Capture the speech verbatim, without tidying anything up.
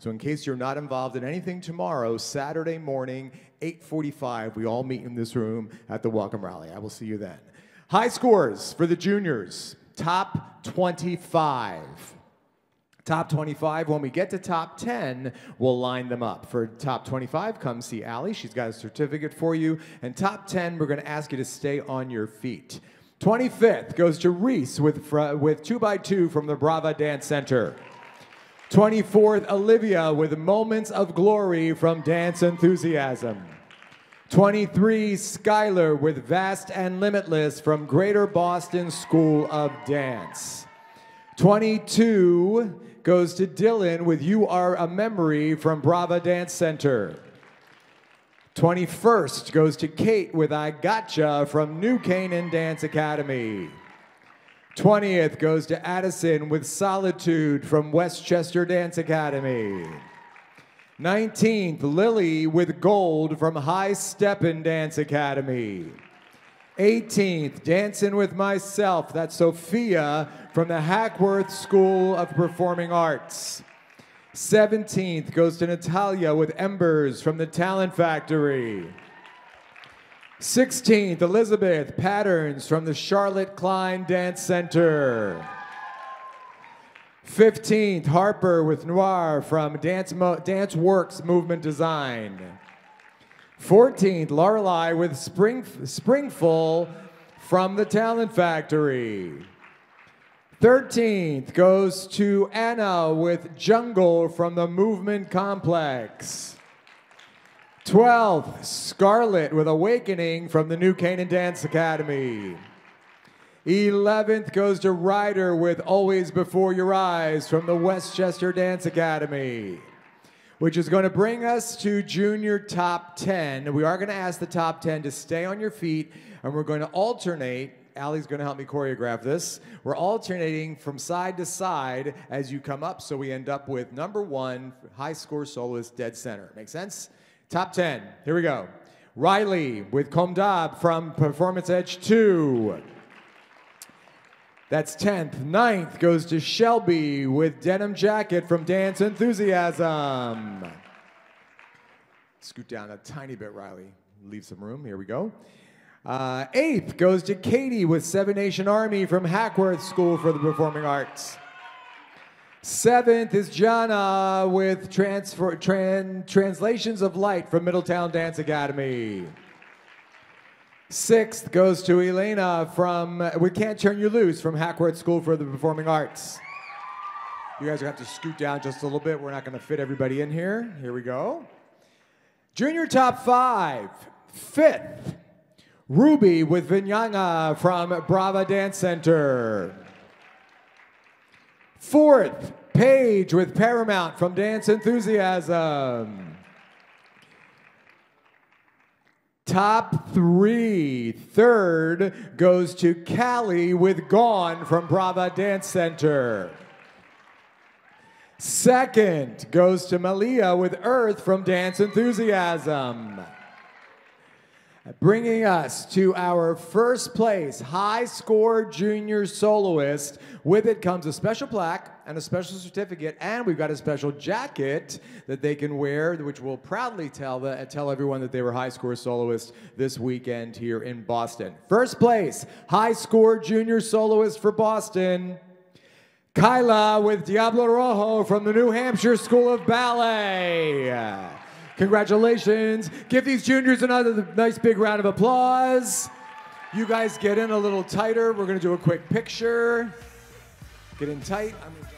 So in case you're not involved in anything tomorrow, Saturday morning, eight forty-five, we all meet in this room at the Welcome Rally. I will see you then. High scores for the juniors, top twenty-five. Top twenty-five, when we get to top ten, we'll line them up. For top twenty-five, come see Allie. She's got a certificate for you. And top ten, we're going to ask you to stay on your feet. twenty-fifth goes to Reese with, with two by two from the Brava Dance Center. twenty-fourth, Olivia with Moments of Glory from Dance Enthusiasm. twenty-three, Skylar with Vast and Limitless from Greater Boston School of Dance. twenty-two goes to Dylan with You Are a Memory from Brava Dance Center. twenty-first goes to Kate with I Gotcha from New Canaan Dance Academy. twentieth goes to Addison with Solitude from Westchester Dance Academy. nineteenth, Lily with Gold from High Steppin' Dance Academy. eighteenth, Dancing with Myself, that's Sophia from the Hackworth School of Performing Arts. seventeenth goes to Natalia with Embers from the Talent Factory. sixteenth, Elizabeth Patterns from the Charlotte Klein Dance Center. fifteenth, Harper with Noir from Dance, Mo Dance Works Movement Design. fourteenth, Lorelei with Spring Springful from the Talent Factory. thirteenth goes to Anna with Jungle from the Movement Complex. twelfth, Scarlett with Awakening from the New Canaan Dance Academy. eleventh goes to Ryder with Always Before Your Eyes from the Westchester Dance Academy, which is going to bring us to junior top ten. We are going to ask the top ten to stay on your feet, and we're going to alternate. Allie's going to help me choreograph this. We're alternating from side to side as you come up, so we end up with number one, high score soloist, dead center. Make sense? Top ten. Here we go. Rylee with Comme from Performance Edge two. That's tenth. ninth goes to Shelby with Denim Jacket from Dance Enthusiasm. Scoot down a tiny bit, Rylee. Leave some room. Here we go. Uh, eighth goes to Katie with Seven Nation Army from Hackworth School for the Performing Arts. seventh is Gianna with transfer, tran, Translations of Light from Middletown Dance Academy. sixth goes to Elena from We Can't Turn You Loose from Hackworth School for the Performing Arts. You guys are going to have to scoot down just a little bit. We're not going to fit everybody in here. Here we go. Junior top five. Fifth, Ruby with Visnaga from Brava Dance Center. Fourth, Paige with Paramount from Dance Enthusiasm. Top three. Third goes to Callie with Gone from Brava Dance Center. Second goes to Malia with Earth from Dance Enthusiasm. Bringing us to our first place high score junior soloist. With it comes a special plaque and a special certificate, and we've got a special jacket that they can wear, which will proudly tell, the, tell everyone that they were high score soloists this weekend here in Boston. First place, high score junior soloist for Boston, Kyla with Diablo Rojo from the New Hampshire School of Ballet. Congratulations. Give these juniors another nice big round of applause. You guys get in a little tighter. We're going to do a quick picture. Get in tight. I'm